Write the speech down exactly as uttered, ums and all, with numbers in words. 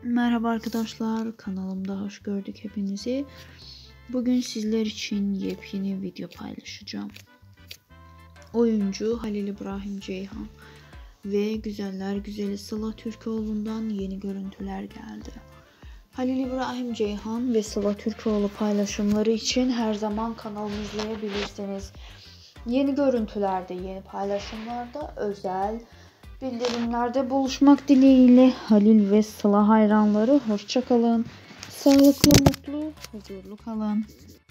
Merhaba arkadaşlar, kanalımda hoş gördük hepinizi. Bugün sizler için yepyeni video paylaşacağım. Oyuncu Halil İbrahim Ceyhan ve güzeller güzeli Sıla Türkoğlu'ndan yeni görüntüler geldi. Halil İbrahim Ceyhan ve Sıla Türkoğlu paylaşımları için her zaman kanalımı izleyebilirsiniz. Yeni görüntülerde, yeni paylaşımlarda, özel bildirimlerde buluşmak dileğiyle Halil ve Sıla hayranları hoşça kalın. Sağlıklı, mutlu, huzurlu kalın.